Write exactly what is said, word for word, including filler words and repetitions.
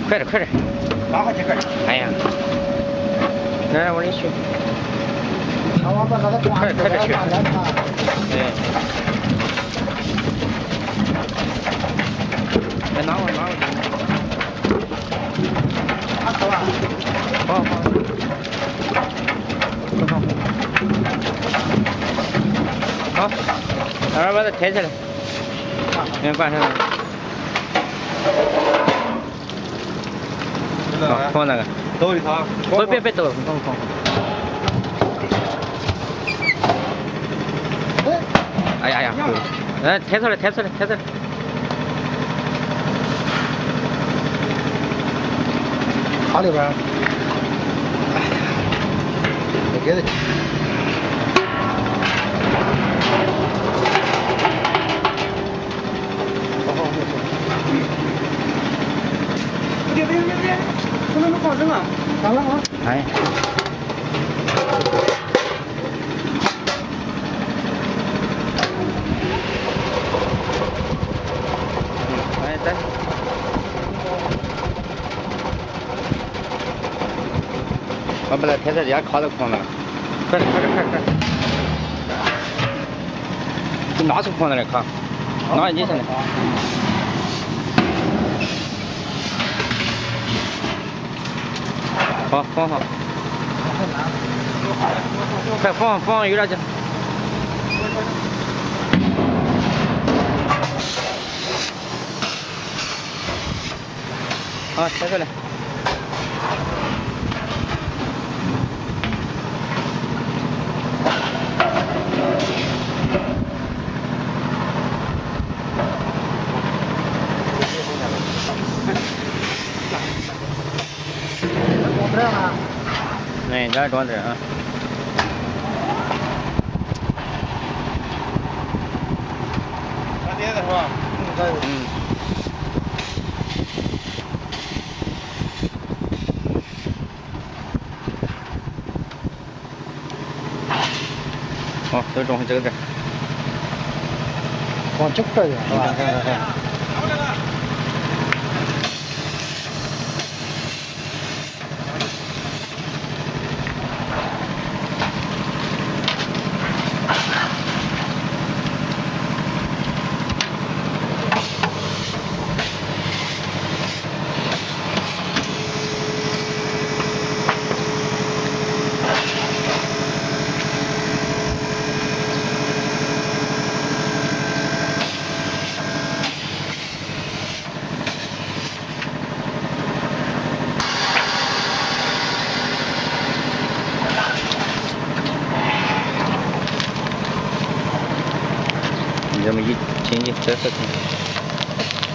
快点快点， 拿回去快点。 哎呀，来来，我给你取。 那我把那个快快点去。哎。来拿我拿我。 拿走啊。 好好。好。好，待会儿把它抬起来。先挂上。好，放那个。 抖一下。 别别别抖，放放。哎呀呀，来抬出来，抬出来，抬出来。 它里边。再给它。好好好。别别别别，怎么能放生啊？放了啊？ 哎。我把它抬在家卡到筐子了，快点快点快点快点！就拿出筐子来卡，拿你现在。好，放好。快放放有点紧。好，抬出来。哎，这装这啊。 拿碟子是吧？ 嗯。好，都装回这个这。 往这块儿是吧？ 哎哎哎。你这么一进去，这是挺。